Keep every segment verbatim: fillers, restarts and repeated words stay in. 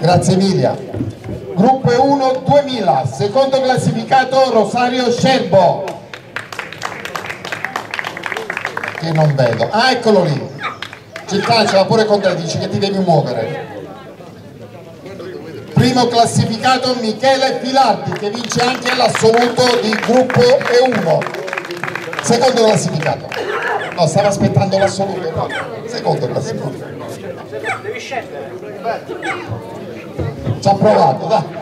Grazie Emilia. Gruppo uno duemila, secondo classificato Rosario Scerbo. Che non vedo. Ah, eccolo lì. Circacela pure con te, dici che ti devi muovere. Primo classificato Michele Filardi, che vince anche l'assoluto di gruppo E uno. Secondo classificato. No, stava aspettando l'assoluto. No. Secondo classificato. Devi scendere. Ci ha provato, dai.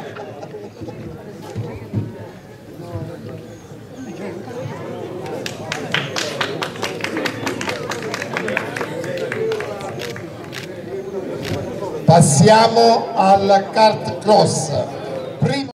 Passiamo al kart cross.